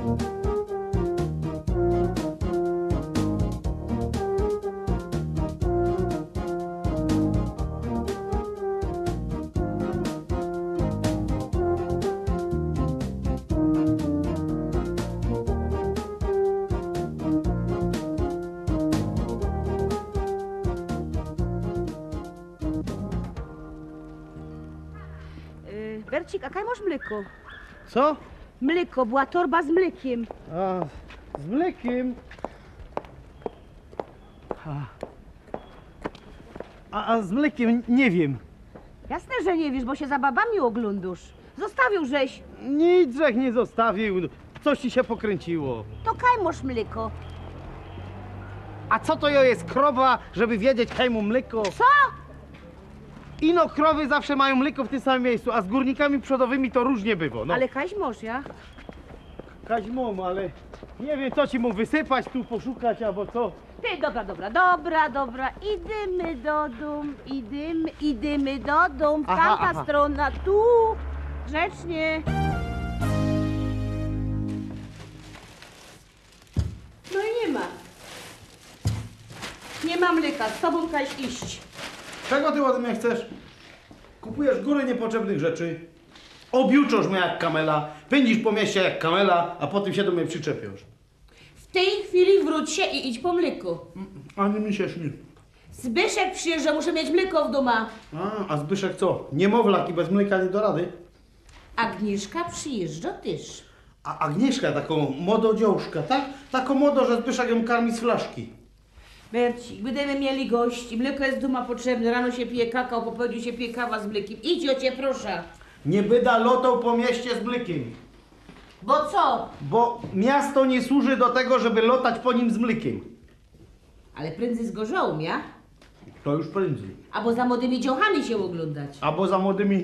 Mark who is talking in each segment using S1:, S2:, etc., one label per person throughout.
S1: Bercik, a kaj masz mleko?
S2: Co?
S1: Mleko, była torba z mlekiem.
S2: A, z mlekiem? A z mlekiem nie wiem.
S1: Jasne, że nie wiesz, bo się za babami oglądasz. Zostawił żeś.
S2: Nic żech nie zostawił. Coś ci się pokręciło.
S1: To kaj masz mleko?
S2: A co to jest krowa, żeby wiedzieć, hej mu mleko?
S1: Co?
S2: Ino krowy zawsze mają mleko w tym samym miejscu, a z górnikami przodowymi to różnie bywa. No.
S1: Ale kaś masz, ja?
S2: Kaźmom, ale nie wiem, co ci mu wysypać, tu poszukać, albo co.
S1: Ty, dobra. Idziemy do domu, idziemy do domu. Tamta strona, tu. Grzecznie. No i nie ma. Nie ma mleka, z tobą kaś iść.
S3: Czego ty ode mnie chcesz? Kupujesz góry niepotrzebnych rzeczy, obiuczosz mnie jak kamela, pędzisz po mieście jak kamela, a potem się do mnie przyczepiasz.
S1: W tej chwili wróć się i idź po mleko.
S3: Ani mi się śni.
S1: Zbyszek przyjeżdża, muszę mieć mleko w domu.
S3: A Zbyszek co? Niemowlak i bez mleka nie do rady?
S1: Agnieszka przyjeżdża też.
S3: A Agnieszka taką mododziążkę, tak? Taką modo, że Zbyszek ją karmi z flaszki.
S1: Bercik, będziemy mieli gości, mleko jest duma potrzebne, rano się pije kakao, po południu się pije kawa z mlekiem. Idź o cię, proszę.
S3: Nie byda lotał po mieście z mlekiem.
S1: Bo co?
S3: Bo miasto nie służy do tego, żeby lotać po nim z mlekiem.
S1: Ale prędzej zgorzało, ja?
S3: To już prędzej.
S1: Albo za młodymi dziołchami się oglądać.
S3: Albo za młodymi.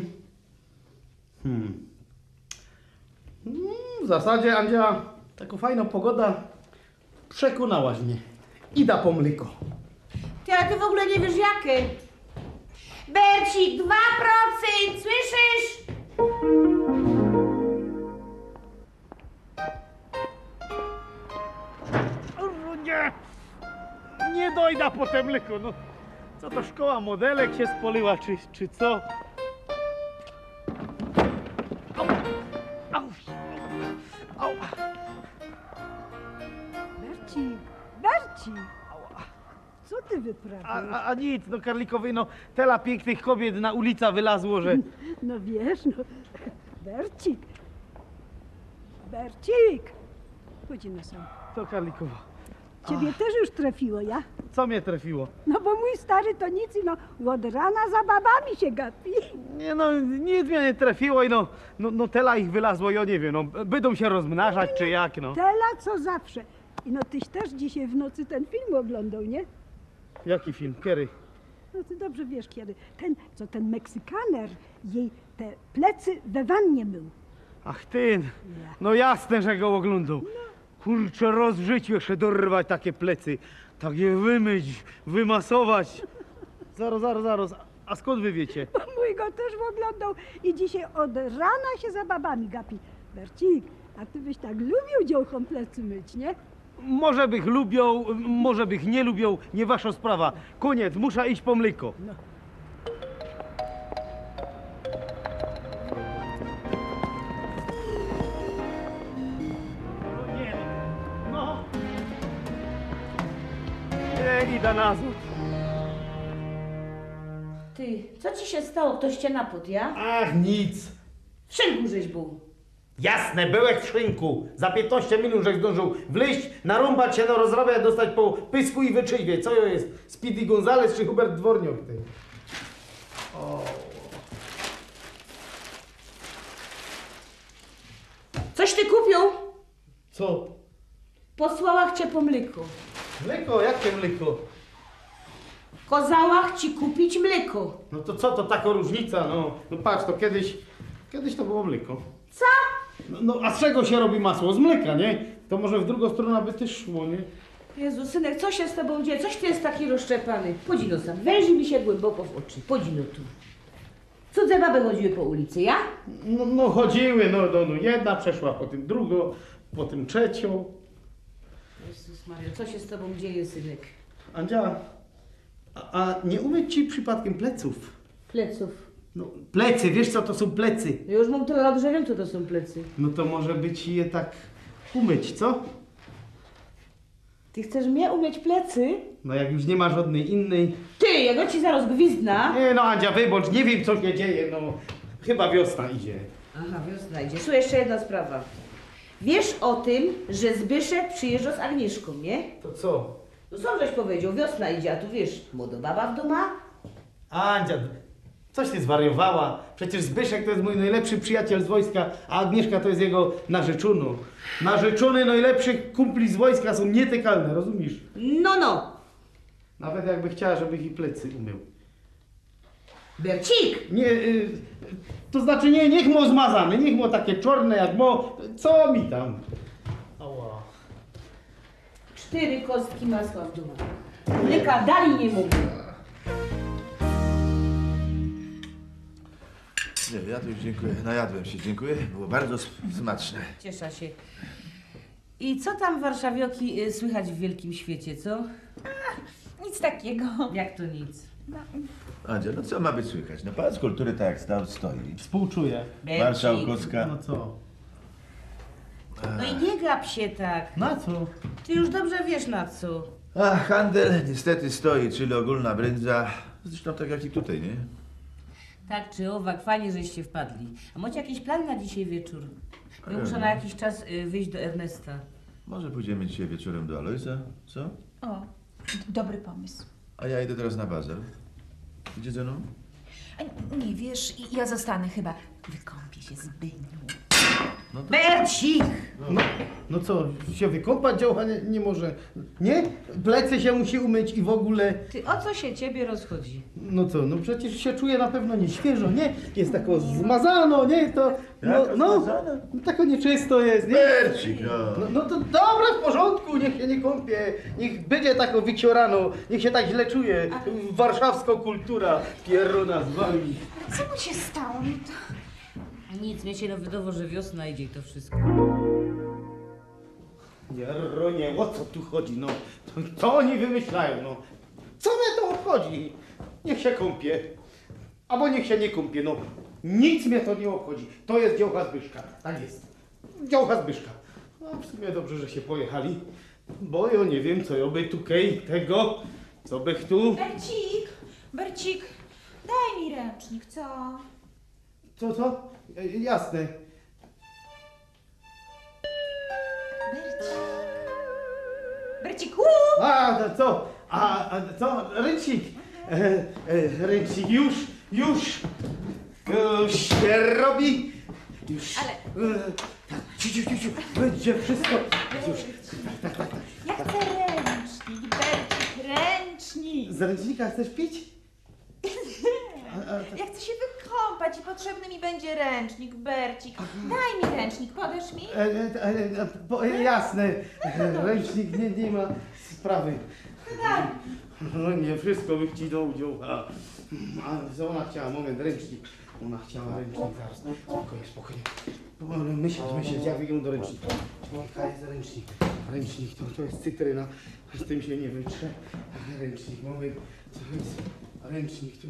S3: W zasadzie, Andzia, taka fajna pogoda przekonałaś mnie. Ida po mleko.
S1: Ty, ale ty w ogóle nie wiesz jakie. Bercik, 2%, słyszysz?
S2: Nie! Nie dojdę po te mleko, no. Co to szkoła modelek się spoliła, czy co? Au! Au! Au!
S4: Bercik, co ty wyprawiasz?
S2: A nic, no Karlikowy, no tyle pięknych kobiet na ulica wylazło, że...
S4: No wiesz, no, Bercik, chodź na sam.
S2: To Karlikowa.
S4: Ciebie też już trafiło, ja?
S2: Co mnie trafiło?
S4: No bo mój stary to nic, no od rana za babami się gapi.
S2: Nie no, nic mnie nie trafiło i no tela ich wylazło, ja nie wiem, no będą się rozmnażać czy jak, no.
S4: Tela co zawsze. I no tyś też dzisiaj w nocy ten film oglądał, nie?
S2: Jaki film? Kiedy?
S4: No ty dobrze wiesz kiedy. Ten Meksykaner jej te plecy we wannie mył.
S2: Ach ty, no jasne, że go oglądał. Kurczę, roz w życiu jeszcze dorwać takie plecy, tak je wymyć, wymasować. Zaraz, a skąd wy wiecie?
S4: Bo mój go też oglądał i dzisiaj od rana się za babami gapi. Bercik, a ty byś tak lubił dziołchom plecy myć, nie?
S2: Może bych lubią, może bych nie lubią, nie wasza sprawa. Koniec, muszę iść po mleko.
S4: No.
S2: No. Nie, idę na zód.
S1: Ty, co ci się stało? Ktoś cię napód, ja?
S3: Ach, nic.
S1: W szynku żeś był.
S3: Jasne, byłek w szynku. Za 15 minut żeś zdążył wleźć, narąbać się, rozrabiać, dostać po pysku i wyczynwie. Co to jest? Speedy Gonzales czy Hubert Dworniok? Ty? O.
S1: Coś ty kupił?
S3: Co?
S1: Posłałach cię po mleko.
S3: Mleko? Jakie mleko?
S1: Kozałach ci kupić mleko.
S3: No to co to taka różnica? No patrz, to kiedyś to było mleko.
S1: Co?
S3: No a z czego się robi masło? Z mleka, nie? To może w drugą stronę by też szło, nie?
S1: Jezu, synek, co się z tobą dzieje? Coś ty jest taki rozszczepany. Podzino sam, węży mi się głęboko w oczy. Podzino tu. Cudze baby chodziły po ulicy, ja?
S3: No chodziły, no jedna przeszła po tym, potem trzecią.
S1: Jezus Maria, co się z tobą dzieje, synek?
S3: Andzia, a nie umyć ci przypadkiem pleców?
S1: Pleców.
S3: No, plecy, wiesz co to są plecy?
S1: Ja już mam tyle lat, że wiem, co to są plecy.
S3: No to może by ci je tak umyć, co?
S1: Ty chcesz mnie umyć plecy?
S3: No jak już nie ma żadnej innej...
S1: Ty, ja ci zaraz gwizdna.
S3: Nie no Andzia, wybacz, nie wiem co się dzieje, no. Chyba wiosna idzie.
S1: Aha, wiosna idzie. Słuchaj, jeszcze jedna sprawa. Wiesz o tym, że Zbyszek przyjeżdża z Agnieszką, nie?
S3: To co?
S1: No sam żeś powiedział, wiosna idzie, a tu wiesz, młoda baba w domu.
S3: Andzia, coś ty zwariowała. Przecież Zbyszek to jest mój najlepszy przyjaciel z wojska, a Agnieszka to jest jego narzeczona. Narzeczony najlepszych kumpli z wojska są nietykalne, rozumiesz?
S1: No.
S3: Nawet jakby chciała, żeby ich plecy umył.
S1: Bercik!
S3: Nie, to znaczy nie, niech mo zmazane, niech mo takie czarne jak mo, co mi tam? Ała.
S1: 4 kostki masła w domu. Mleka dali nie mógł.
S5: Nie, ja to już dziękuję. Najadłem się, dziękuję. Było bardzo smaczne.
S1: Cieszę się. I co tam warszawioki słychać w wielkim świecie, co?
S6: Nic takiego.
S1: Jak to nic?
S5: Andzia, no co ma być słychać? No Pałac Kultury tak jak stoi.
S3: Współczuję.
S5: Marszałkowska.
S3: No co?
S1: No i nie gap się tak.
S3: Na co?
S1: Ty już dobrze wiesz na co.
S5: A handel niestety stoi, czyli ogólna brędza. Zresztą tak jak i tutaj, nie?
S1: Tak czy owak, fajnie, żeście wpadli. A macie jakiś plan na dzisiaj wieczór? Ja muszę na jakiś czas wyjść do Ernesta.
S5: Może pójdziemy dzisiaj wieczorem do Alojza, co?
S6: O, dobry pomysł.
S5: A ja idę teraz na bazar. Idzie ze mną?
S6: A nie, wiesz, ja zostanę chyba. Wykąpię się z Byniu.
S5: No to...
S1: Bercik!
S3: No co, się wykąpać działka nie może? Nie? Plecy się musi umyć i w ogóle...
S1: Ty, o co się ciebie rozchodzi?
S3: No co, no przecież się czuje na pewno nieświeżo, nie? Jest tako zmazano, nie? To...
S5: Jaka
S3: No,
S5: zmazana?
S3: tako nieczysto jest, nie?
S5: Bercik, no.
S3: No to dobra, w porządku, niech się nie kąpie, niech będzie tako wyciorano, niech się tak źle czuje. Warszawska kultura, pieruna z wami.
S6: Co mu się stało?
S1: Nic, mnie się wydawało, że wiosna idzie i to wszystko.
S3: Jeronie, o co tu chodzi, no? Co oni wymyślają, no? Co mnie to obchodzi? Niech się kąpie, albo niech się nie kąpie, no. Nic mnie to nie obchodzi. To jest działka Zbyszka, tak jest. Działka Zbyszka. No w sumie dobrze, że się pojechali, bo ja nie wiem, co ja by tu kej tego, co bych tu...
S6: Bercik, daj mi ręcznik, co?
S3: Co? Jasne.
S6: Berciku!
S3: A, to co? A co? Ręcznik. Ręcznik już się robi. Już.
S6: Ale-
S3: Tak, ciu. Będzie wszystko. Już. Tak.
S6: Ja chcę ręcznik, Bercik, ręcznik!
S3: Z ręcznika chcesz pić?
S6: Ja chcę się wykąpać i potrzebny mi będzie ręcznik, Bercik. Daj mi ręcznik, podasz mi?
S3: Jasne. Ręcznik nie ma sprawy. No nie, wszystko bych ci dał udział. A co ona chciała? Moment, ręcznik. Ona chciała ręcznik zaraz. Spokojnie. Myśleć, jak wygląda ręcznik. Jaka jest ręcznik? Ręcznik to jest cytryna. Z tym się nie wytrze. Ręcznik, moment. Co jest? Ręcznik tu.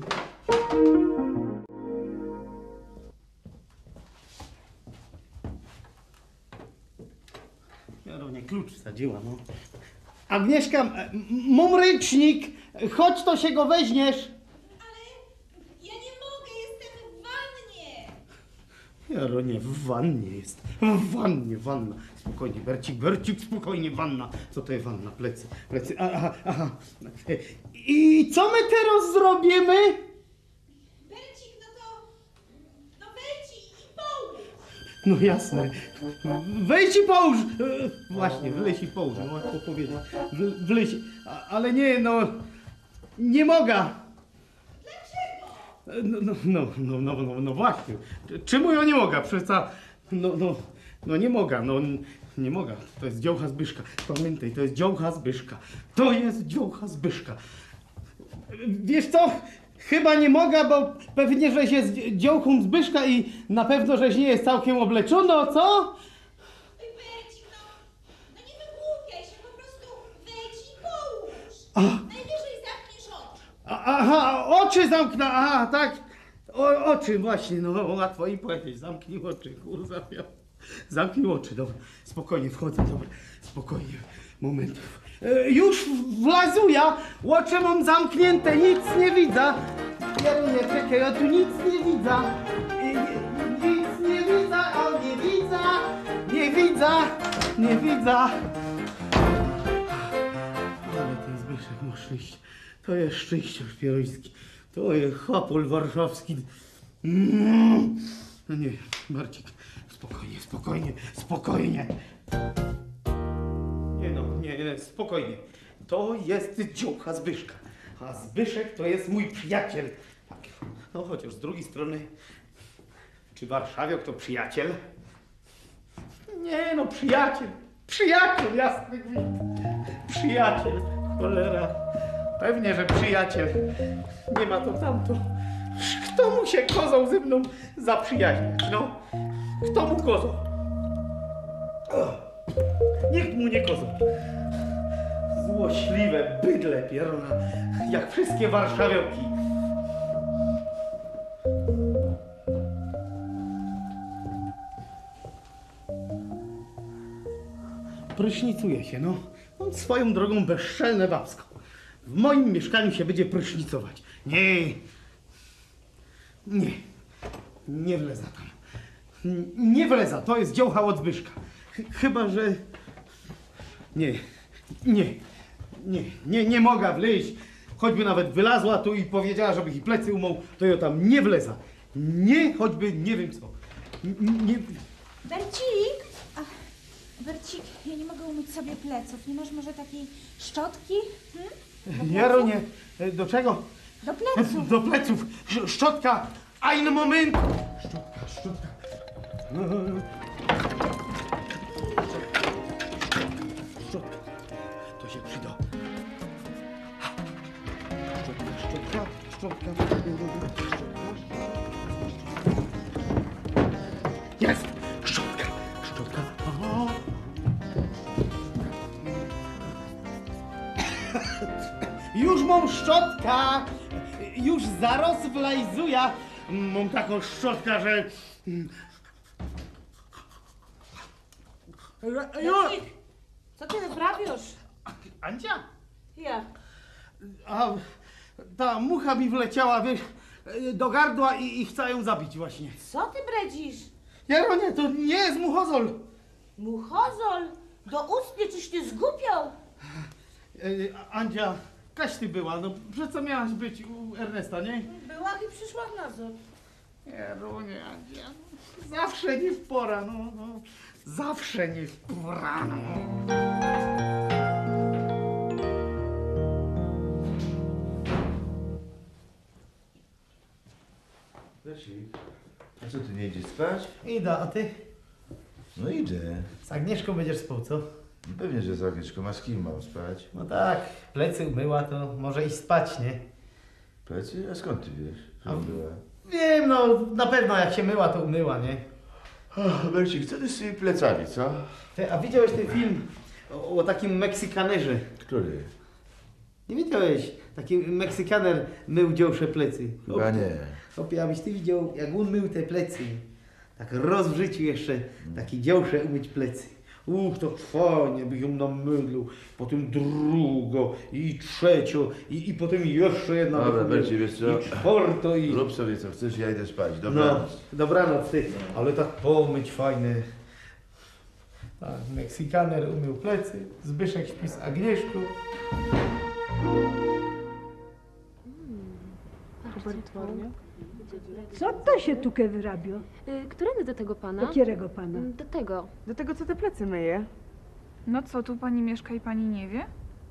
S3: Jarownie, klucz wsadziła, no. Agnieszka, mam ręcznik. Chodź, to się go weźmiesz.
S6: Ja nie mogę, jestem w wannie!
S3: Jaronie, w wannie jest. W wannie, wanna. Spokojnie, Bercik, spokojnie, wanna. Co to jest wanna? Plecy. Aha. I co my teraz zrobimy?
S6: Bercik, no wejdź i połóż!
S3: No jasne. Wejdź i połóż. Właśnie, wleź i połóż. No jak to powiedzieć. Wleź. Ale nie, no. Nie mogę. No właśnie. Czemu ja nie mogę? Przecież nie mogę, nie mogę. To jest działka Zbyszka. Pamiętaj, to jest działka Zbyszka. To jest działka Zbyszka. Wiesz co? Chyba nie mogę, bo pewnie, że jest działką Zbyszka i na pewno, żeś nie jest całkiem obleczona, co?
S6: Bercik, Najwyżej zamkniesz oczy.
S3: Aha, oczy zamknę, aha, tak. Oczy, właśnie, no łatwo im powiedzieć. Zamknij oczy, kurwa. Zamknij oczy, dobra. Spokojnie, wchodzę, dobra. Spokojnie, moment. Już wlazuję, oczy mam zamknięte, nic nie widzę. Nie, czekaj, ja tu nic nie widzę. Nic nie widzę, o nie widzę. Nie widzę, nie widzę. Ale ten Zbyszek ma szczęście. To jest szczęściarz pieroński. To jest chapol warszawski. No nie, Marcik, spokojnie, spokojnie, spokojnie. Nie no, nie, spokojnie. To jest dziołcha Zbyszka. A Zbyszek to jest mój przyjaciel. Tak. No chociaż z drugiej strony, czy warszawiok to przyjaciel? Nie no, przyjaciel. Przyjaciel, jasny gwint. Przyjaciel, cholera. Pewnie, że przyjaciel. Nie ma to tamto. Kto mu się kozał ze mną zaprzyjaźniać, no? Kto mu kozał? Nikt mu nie kozał. Złośliwe bydle pierona, jak wszystkie warszawioki. Prysznicuje się, no. On swoją drogą bezczelne babsko. W moim mieszkaniu się będzie prysznicować. Nie wleza tam. Nie wleza, to jest dziołcha od Zbyszka. Chyba, że... Nie mogę wleźć. Choćby nawet wylazła tu i powiedziała, żeby jej plecy umył, to ja tam nie wleza. Nie, choćby nie wiem co. Nie...
S6: Bercik! Ach, Bercik, ja nie mogę umyć sobie pleców. Nie masz może takiej szczotki?
S3: Jaronie, do czego?
S6: Do pleców.
S3: Do pleców. Szczotka. Ein moment. Szczotka. Szczotka. To się przyda. Szczotka. Jest! Szczotka. Aha. Już mam szczotkę! Już zaraz wlajzuję. Mam taką szczotkę, że...
S1: Bercik, co ty wyprawiasz?
S3: Andzia?
S1: Ja.
S3: A ta mucha mi wleciała, wiesz, do gardła i chcę ją zabić właśnie.
S1: Co ty bredzisz?
S3: Jaronie, to nie jest muchozol.
S1: Muchozol? Do ust mnie czyś ty zgupiał?
S3: Andzia, kaś ty była, no przecież co miałaś być u Ernesta, nie?
S1: Była i przyszła na zor.
S3: Jaronie, Andzia, zawsze nie w pora, no. Zawsze nie w pora, no.
S5: Bercik, a co, ty nie idziesz spać?
S3: Idę, a ty?
S5: No idę.
S3: Z Agnieszką będziesz spał, co?
S5: Pewnie, że z Agnieszką, a z kim mam spać?
S3: No tak, plecy umyła, to może iść spać, nie?
S5: Plecy? A skąd ty wiesz, że była?
S3: Wiem, no na pewno jak się myła, to umyła, nie?
S5: Bercik, co ty z tymi plecami, co?
S3: Ty, a widziałeś ten film o takim Meksykanerze?
S5: Który?
S3: Nie widziałeś? Taki Meksykaner mył dziołsze plecy.
S5: Chyba nie.
S3: Chłopie, abyś ty widział, jak on mył te plecy. Tak raz w życiu jeszcze taki dziołsze umyć plecy. To fajnie by ją namydlił. Potem drugo i trzecio i potem jeszcze jedna.
S5: Dobra,
S3: dochodzi.
S5: Bercik, wiesz co?
S3: I czwarto i...
S5: Rób sobie co chcesz, ja idę spać.
S3: No,
S5: Dobranoc.
S3: dobranoc ty. Ale tak pomyć fajne. Tak, Meksykaner umył plecy, Zbyszek śpi z Agnieszką.
S4: Co to się tukę wyrabio?
S7: Którędy do tego pana?
S4: Do kierego pana?
S7: Do tego.
S8: Do tego, co te plecy myje. No co, tu pani mieszka i pani nie wie?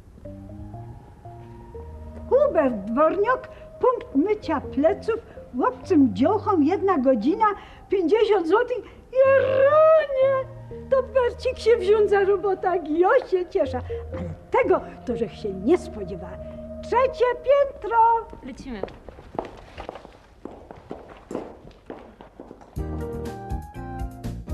S4: Hubert Dworniok, punkt mycia pleców, łopcym dziołchom 1 godzina, 50 zł. Jeronie! To Bercik się wziął za robota, jak ja się cieszę. Ale tego to żech się nie spodziewała. 3. piętro!
S7: Lecimy.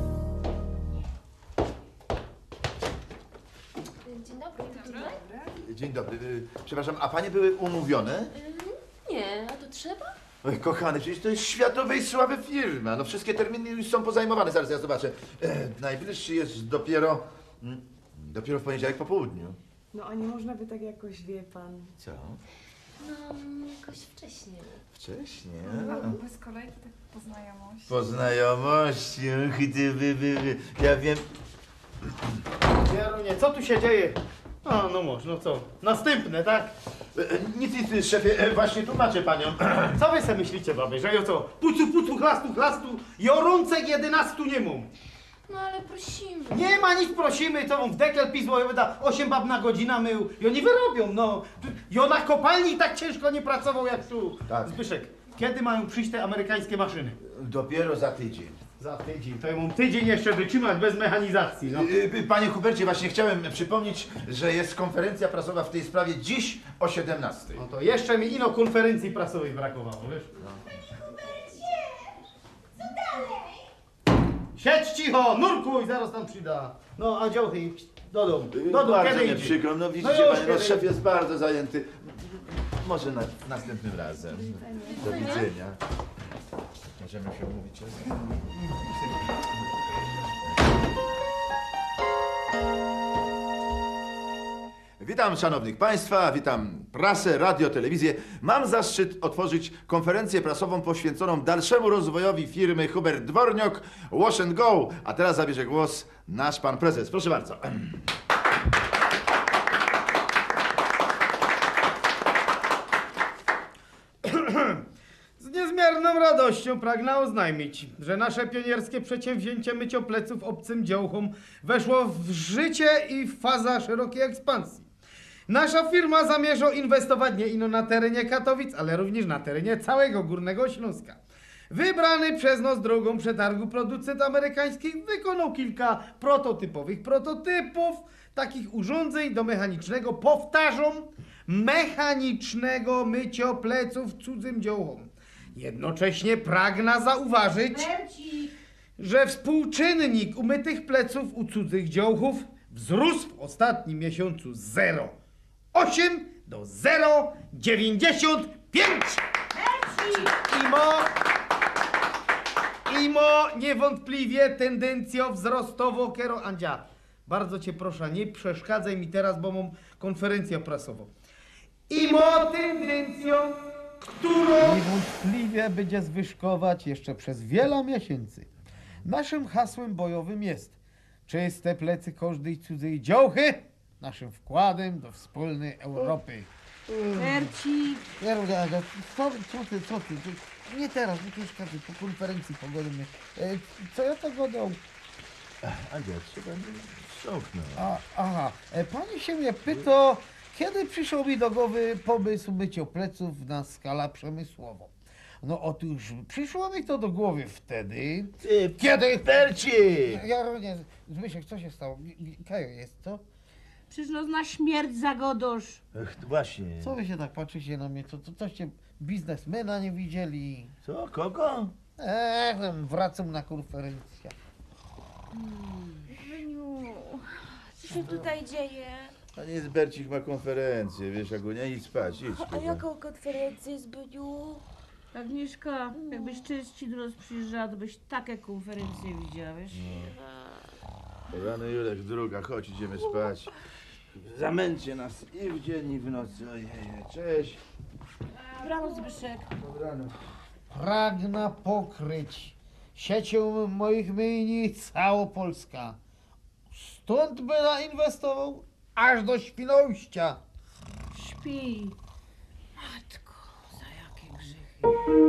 S7: Dzień dobry, tutaj?
S5: Dzień dobry. Przepraszam, a panie były umówione?
S7: Nie, a to trzeba?
S5: Oj, kochany, przecież to jest światowej sławy firma. No wszystkie terminy już są pozajmowane. Zaraz ja zobaczę. Najbliższy jest dopiero w poniedziałek po południu.
S9: No a nie można by tak jakoś, wie pan.
S5: Co?
S7: No, jakoś wcześniej.
S5: Wcześniej?
S8: Bez kolejki, tak po znajomości.
S5: Po znajomości. Ja wiem.
S2: Jarunie, co tu się dzieje? A, no mąż, no co? Następne, tak?
S5: Nic, szefie, właśnie tłumaczę panią.
S2: Co wy se myślicie, baby, że ja co? Pucu, chlastu, jorącek 11 nie mam.
S7: No ale prosimy.
S2: Nie ma nic, prosimy, to on w dekel pismo, ja wyda 8 bab na godzinę mył. I oni wyrobią, no. Ja na kopalni tak ciężko nie pracował jak tu.
S5: Tak.
S2: Zbyszek, kiedy mają przyjść te amerykańskie maszyny?
S5: Dopiero za tydzień.
S2: Za tydzień, to ja mam tydzień jeszcze wytrzymać bez mechanizacji, no.
S5: Panie Hubercie, właśnie chciałem przypomnieć, że jest konferencja prasowa w tej sprawie dziś o 17:00.
S2: No to jeszcze mi ino konferencji prasowej brakowało, wiesz? Siedź cicho, nurkuj, zaraz tam przyda. No, a działchy, do domu,
S5: Bardzo
S2: kiedy
S5: mnie
S2: idzie?
S5: przykro, no widzicie
S2: już
S5: panie, no
S2: kiedy
S5: szef
S2: idzie?
S5: jest bardzo zajęty. Może następnym razem. Do widzenia. Możemy się umówić. Witam szanownych państwa, witam prasę, radio, telewizję. Mam zaszczyt otworzyć konferencję prasową poświęconą dalszemu rozwojowi firmy Hubert Dworniok, Wash and Go. A teraz zabierze głos nasz pan prezes. Proszę bardzo.
S2: Z niezmierną radością pragnę oznajmić, że nasze pionierskie przedsięwzięcie mycio pleców obcym działkom weszło w życie i w faza szerokiej ekspansji. Nasza firma zamierza inwestować nie ino na terenie Katowic, ale również na terenie całego Górnego Śląska. Wybrany przez nas drogą przetargu producent amerykański wykonał kilka prototypów takich urządzeń do mechanicznego, powtarzam, mechanicznego mycia pleców cudzym działkom. Jednocześnie pragnę zauważyć, że współczynnik umytych pleców u cudzych działków wzrósł w ostatnim miesiącu z 0,8 do 0,95. Imo niewątpliwie tendencją wzrostową kero Andzia. Bardzo cię proszę, nie przeszkadzaj mi teraz, bo mam konferencję prasową. Imo tendencją, którą niewątpliwie będzie zwyżkować jeszcze przez wiele miesięcy. Naszym hasłem bojowym jest czyste plecy każdej cudzej działchy, naszym wkładem do wspólnej Europy.
S1: Bercik,
S2: Co ty? Nie teraz, nie przeszkadzaj, po konferencji pogadamy. Co ja tak gadał?
S5: Andzia, trzeba ściągnąć.
S2: Aha, pani się mnie pyta, kiedy przyszło mi do głowy pomysł mycia pleców na skalę przemysłową. No otóż przyszło mi to do głowy wtedy, kiedy...
S5: Bercik!
S2: Jarunie, Zbyszek, co się stało? Kajo jest, co?
S1: przecież no na śmierć zagodosz.
S5: Ach, właśnie.
S2: Co wy się tak patrzycie na mnie? Coście biznesmena nie widzieli?
S5: Co? Kogo?
S2: Wracam na konferencję.
S6: Wyniu, co się tutaj dzieje?
S5: A nie, Bercik ma konferencję, wiesz, Agunia, idź spać, idź.
S6: A jaką konferencję, Zbyniu?
S1: Agnieszka, jakbyś częściej do nas przyjeżdżała, to byś takie konferencje widziała, wiesz?
S5: Rano Julek, druga, chodź, idziemy spać. Zamęcie nas i w dzień, i w nocy. Ojej, cześć.
S1: Brawo, Zbyszek.
S5: Dobranoc.
S2: Pragnę pokryć siecią moich myjni cała Polska. Stąd by zainwestował aż do Świnoujścia.
S1: Śpi. Matko, za jakie grzechy.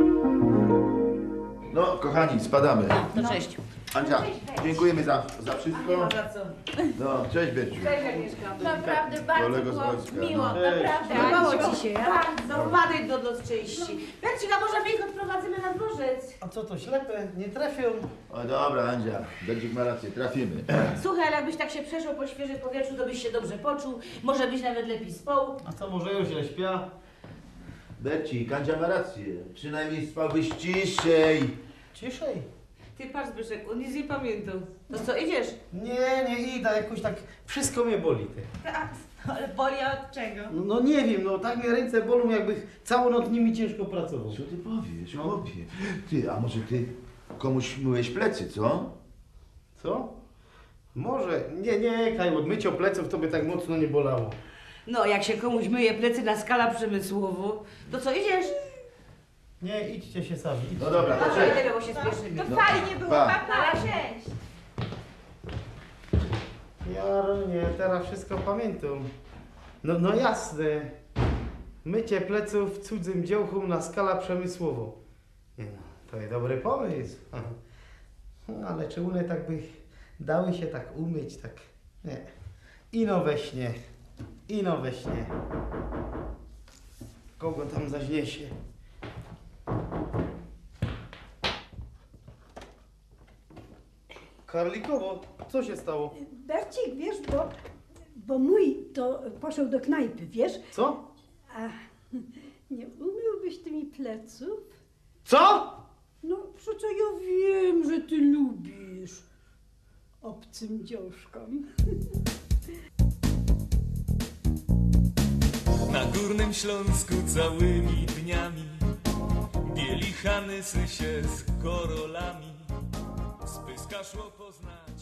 S5: No, kochani, spadamy.
S1: No cześć.
S5: Andzia, dziękujemy za wszystko.
S1: Za co?
S5: No, cześć Berciu.
S1: Cześć, Agnieszka.
S6: Naprawdę bardzo
S5: Kolego z
S6: było
S5: wojska,
S6: miło,
S5: no.
S6: naprawdę.
S1: Podobało ci się, ja? Bardzo. Wpadaj do nas części. Bercik, a może my ich odprowadzimy na dworzec?
S2: A co to, ślepe? Nie trafią?
S5: O dobra, Andzia, Bercik ma rację, trafimy.
S1: Słuchaj, ale jakbyś tak się przeszło po świeżym powietrzu, to byś się dobrze poczuł. Może byś nawet lepiej spał.
S2: A co, może już źle śpia?
S5: Bercik, Andzia ma rację. Przynajmniej spałbyś ciszej.
S2: Ciszej.
S1: Ty patrz, Zbyszek, on nic nie pamiętał. No co, idziesz?
S2: Nie idę, jakoś tak wszystko mnie boli. Ty.
S1: Ale boli od czego?
S3: No nie wiem, no tak mnie ręce bolą, jakbych całą noc nimi ciężko pracował.
S5: Co ty powiesz, chłopie? Ty, a może ty komuś myłeś plecy, co?
S3: Co? Może. Nie, Kaj, od mycia pleców to by tak mocno nie bolało.
S1: No, jak się komuś myje plecy na skala przemysłową, to co, idziesz?
S3: Nie, idźcie się sami. Idźcie.
S5: No dobra, to
S1: No,
S5: cześć.
S1: idziemy, bo się spieszymy.
S6: To
S5: No,
S6: fajnie było,
S5: pa.
S6: papa, cześć.
S3: Nie, teraz wszystko pamiętam. No jasne. Mycie pleców cudzym dziołchom na skala przemysłową. Nie no, to jest dobry pomysł. No, ale czy one tak by dały się tak umyć, tak... Nie. Ino we śnie. Kogo tam zaźniesie? Karlikowo, co się stało?
S4: Bercik, wiesz, bo mój to poszedł do knajpy, wiesz?
S3: Co?
S4: A nie umyłbyś ty mi pleców?
S3: Co?
S4: No, przecież ja wiem, że ty lubisz obcym dziążkom.
S10: Na Górnym Śląsku całymi dniami bieli hanysy się z korolami, z Pyska szło poznać.